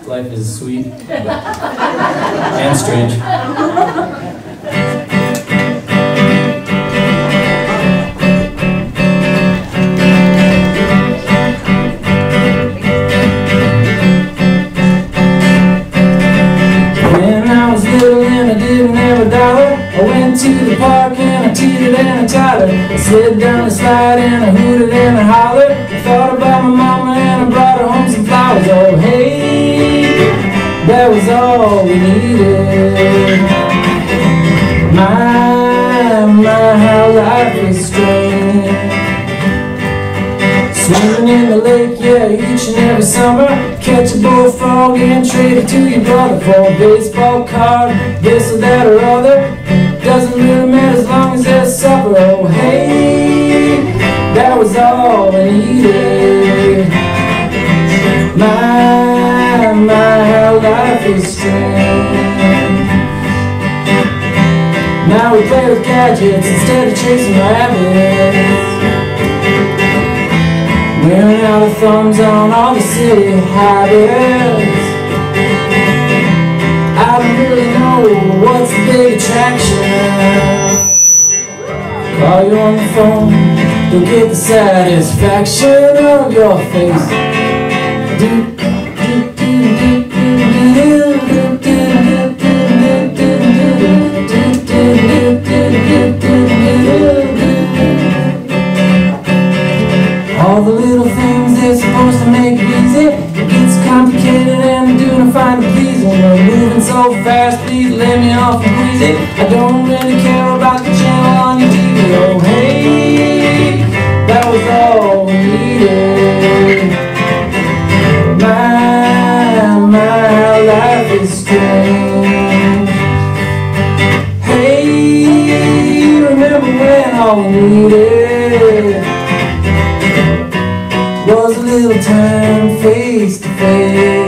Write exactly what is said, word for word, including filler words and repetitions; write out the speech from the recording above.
life is sweet and strange. I went to the park and I teetered and I tottered. I slid down the slide and I hooted and I hollered. I thought about my mama and I brought her home some flowers. Oh hey, that was all we needed. My, my, how life is strange. Swimming in the lake, yeah, each and every summer. Catch a bullfrog and trade it to your brother for a baseball card, this or that or other. Doesn't really matter as long as there's supper. Oh hey, that was all I needed. My, my, how life is strange. Now we play with gadgets instead of chasing rabbits. Wearing out our thumbs on all the silly habits. I don't really know what's the big attraction. Call you on the phone, you'll get the satisfaction of your face. Do, do, do, do, do, do, all the little things they're supposed to make it easy. It gets complicated and they're doing a fine to please. When we're moving so fast, please let me off and queasy. I don't really care about the channel on your T V. Oh hey, that was all we needed. My, my, how life is strange. Hey, remember when all we needed was a little time face to face.